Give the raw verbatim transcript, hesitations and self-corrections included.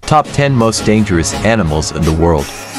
Top ten Most Dangerous Animals in the World.